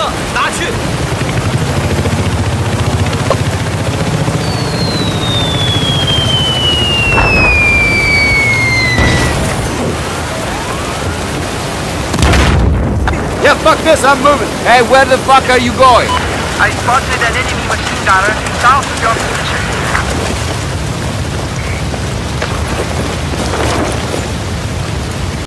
拿去。 Yeah, fuck this, I'm moving. Hey, where the fuck are you going? I spotted an enemy machine gunner south of your position.